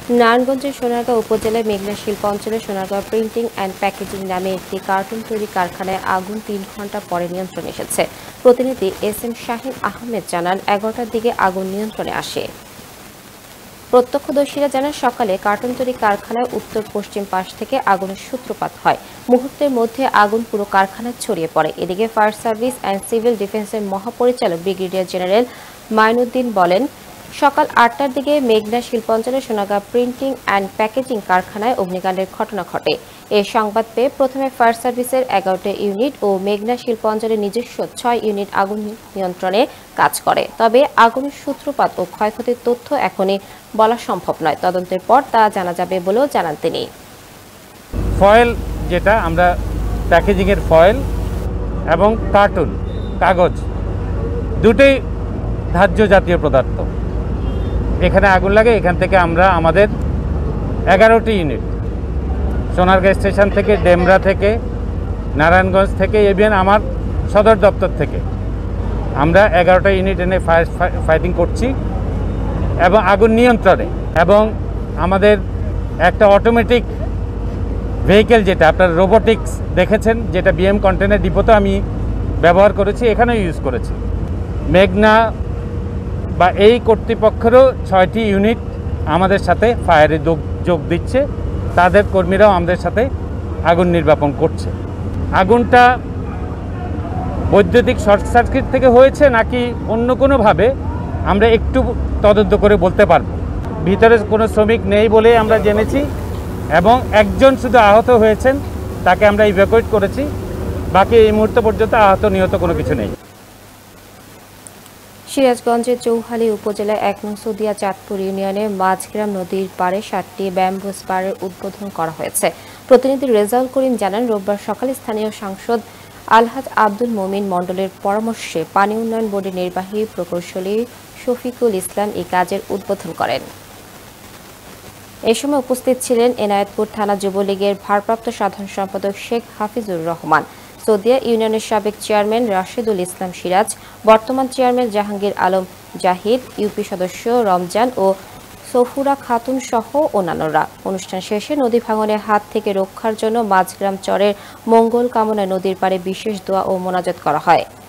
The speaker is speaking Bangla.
নারায়ণগঞ্জের সোনারগাঁও উপজেলায় মেঘনা শিল্প অঞ্চলে সোনারগাঁও প্রিন্টিং অ্যান্ড প্যাকেজিং নামে একটি কার্টুন তৈরি কারখানায় আগুন ৩ ঘণ্টা পরে নিয়ন্ত্রণে এসেছে। প্রতিনিধি এস.এম. শাহিন আহমেদ জানান, ১১টার দিকে আগুন নিয়ন্ত্রণে আসে। প্রত্যক্ষদর্শীরা জানান, সকালে কার্টুন তৈরি কারখানায় উত্তর পশ্চিম পাশ থেকে আগুনের সূত্রপাত হয়। মুহূর্তের মধ্যে আগুন পুরো কারখানায় ছড়িয়ে পড়ে। এদিকে ফায়ার সার্ভিস অ্যান্ড সিভিল ডিফেন্সের মহাপরিচালক ব্রিগেডিয়ার জেনারেল মাইনুদ্দিন বলেন, সকাল ৮টার দিকে মেঘনা শিল্পাঞ্চলে সোনারগাঁও প্রিন্টিং অ্যান্ড প্যাকেজিং কারখানায় অগ্নিকাণ্ডের ঘটনা ঘটে। এর সংবাদ পেয়ে প্রথমে ফায়ার সার্ভিসের ১১টা ইউনিট ও মেঘনা শিল্পাঞ্চলের নিজস্ব ৬ ইউনিট আগুন নিয়ন্ত্রণে কাজ করে। তবে আগুনের সূত্রপাত ও ক্ষয়ক্ষতির তথ্য এখনই বলা সম্ভব নয়। তদন্তের পর তা জানা যাবে বলেও জানান তিনি। ফয়েল, যেটা আমরা প্যাকেজিংয়ের ফয়েল এবং কার্টুন কাগজ, দুটোই ধার্য জাতীয় পদার্থ। এখানে আগুন লাগে। এখান থেকে আমরা আমাদের 11টি ইউনিট, সোনারগাঁও স্টেশন থেকে, ডেমরা থেকে, নারায়ণগঞ্জ থেকে, ইভেন আমার সদর দপ্তর থেকে আমরা 11টা ইউনিট এনে ফাইটিং করছি এবং আগুন নিয়ন্ত্রণে। এবং আমাদের একটা অটোমেটিক ভেহিকেল, যেটা আপনার রোবোটিক্স দেখেছেন, যেটা বিএম কন্টেনার ডিপোতে আমি ব্যবহার করেছি, এখানেও ইউজ করেছি। মেঘনা বা এই কর্তৃপক্ষেরও 6টি ইউনিট আমাদের সাথে ফায়ারে যোগ দিচ্ছে। তাদের কর্মীরাও আমাদের সাথে আগুন নির্বাপন করছে। আগুনটা বৈদ্যুতিক শর্ট সার্কিট থেকে হয়েছে নাকি অন্য কোনোভাবে আমরা একটু তদন্ত করে বলতে পারব। ভিতরে কোনো শ্রমিক নেই বলে আমরা জেনেছি এবং একজন শুধু আহত হয়েছেন, তাকে আমরা ইভ্যাকুয়েট করেছি। বাকি এই মুহূর্ত পর্যন্ত আহত নিহত কোনো কিছু নেই। সিরাজগঞ্জের চৌহালি উপজেলায় ১ নং সদিয়া চাঁদপুর ইউনিয়নে মাঝগ্রাম নদীর পাড়ে 7টি ব্যাম্বু স্পারের উদ্বোধন করা হয়েছে। প্রতিনিধি রেজাউল করিম জানান, রোববার সকালে স্থানীয় সাংসদ আলহাজ আব্দুল মোমিন মণ্ডলের পরামর্শে পানি উন্নয়ন বোর্ডের নির্বাহী প্রকৌশলী শফিকুল ইসলাম এই কাজের উদ্বোধন করেন। এ সময় উপস্থিত ছিলেন এনায়েতপুর থানা যুবলীগের ভারপ্রাপ্ত সাধারণ সম্পাদক শেখ হাফিজুর রহমান, সদিয়া ইউনিয়নের সাবেক চেয়ারম্যান রাশেদুল ইসলাম সিরাজ, বর্তমান চেয়ারম্যান জাহাঙ্গীর আলম জাহিদ, ইউপি সদস্য রমজান ও সফুরা খাতুন সহ অন্যান্যরা। অনুষ্ঠান শেষে নদী ভাঙনের হাত থেকে রক্ষার জন্য মাঝগ্রাম চরের মঙ্গল কামনায় নদীর পাড়ে বিশেষ দোয়া ও মোনাজাত করা হয়।